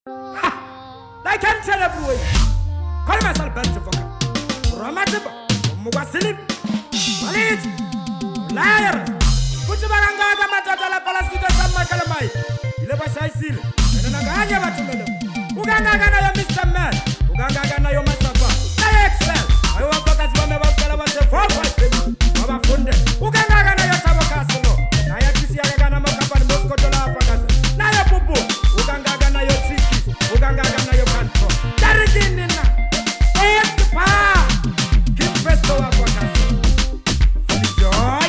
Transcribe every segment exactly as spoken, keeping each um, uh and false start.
I can tell everywhere. Call myself best of all. Romantic, Mugasilip, Malit, Liar. Put your Baranga Matala Palacita Sama Calamai. Ileva Shaisil, and Nagaja Batumelo. Uganga, Mister Man. Uganga, your Masafa. I excel. I want to focus on about Calabas four five people. Baba Funde. Uganga, your Tabacasolo. I have to see Agana Mokapa and Moscow to La Pagasa. Naya Pupu. Uganga, your Triki. Uganga, your Canto. Taridinina. Espa. Keep presto up for us. Joy.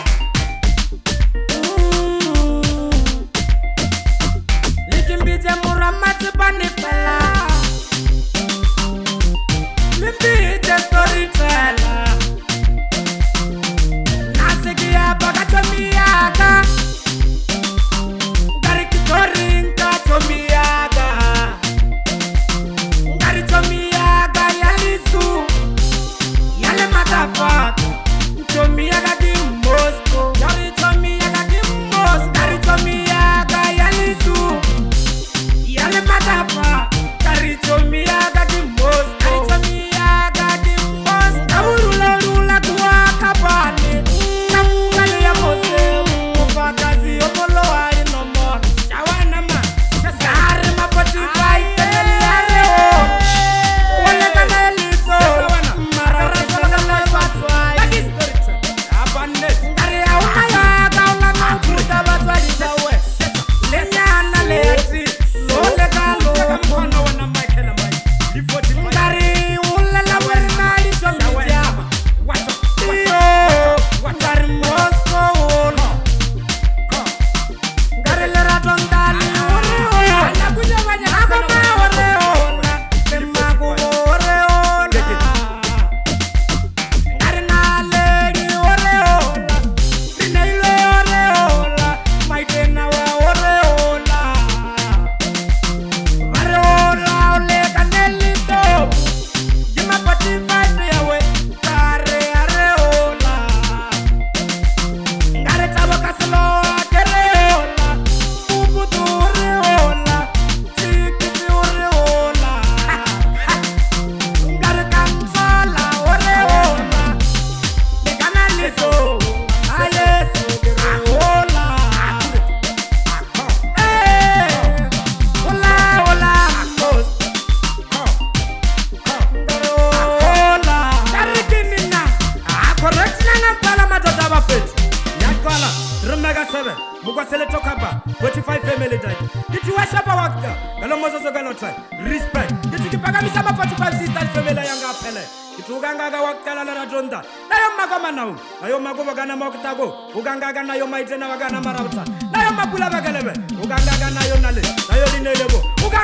You can be the Muramati Banipella. Limpi the storyteller. Nasikia Bagatomiaga. Garikitorinka Tomiaga. Garitomiaga Yalisu. Yale Matafaka. Tomiaga di Moscow. Garitomiaga di Moscow. Garitomiaga Yalisu. Yale Matafaka. Garitomiaga di Moscow. Garitomiaga di Moscow. Kaburula rula kwa kabane. Kamukale ya Moscow. Mufakazi omolo ari no more. Shawana ma. Sahari mapotify. Temeli areo. Wale kana eliso. Marara sana na swatwai. Lagi story. Abane. Ngari ya unaya. Kaula na kuta batwa jisawe. Lenya na leati. Lole kalo. Kamkona wana Michael na Mike. Ngari ulela werina lichomija. Wacho. Iyo. Ngari Moscow. Ngari lera tondali. Anakuja wanya. Akoma oreola. Temaku oreola. Ngari na legi oreola. Rineile oreola. Maitena wa oreola. Areola ole kanelito. Jima pati vibe yawe. Kare areola. Ngare tabo kaslo akereola. Uputu oreola. Tikisi oreola. Ngare kamsala oreola. Mekanalizo. Ayeso akola. Eh. Hola, hola, mos. Hola. Tarikinina. Ah, correct na na pala matata ba fet. Yakala. Rumega seven. Mukwa sele tokaba. forty-five family died. Kitu washa pa wakta. Galo mozo so galo try. Respect. Kitu kipaga misaba forty-five sisters family yanga pele. Kitu uganga ga wakta la la donda. Na yo magoma na u. Na yo magoba gana moktago. Uganga ga na yo maitena wagana marauta. Na yo mapula bagalebe. Uganga ga na yo nale. Na yo linelebo. Uganga